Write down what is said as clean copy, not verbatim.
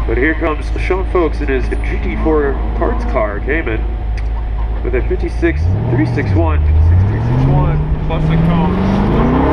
But here comes Sean Folks in his GT4 parts car, Cayman, with a 56361 plus a cone.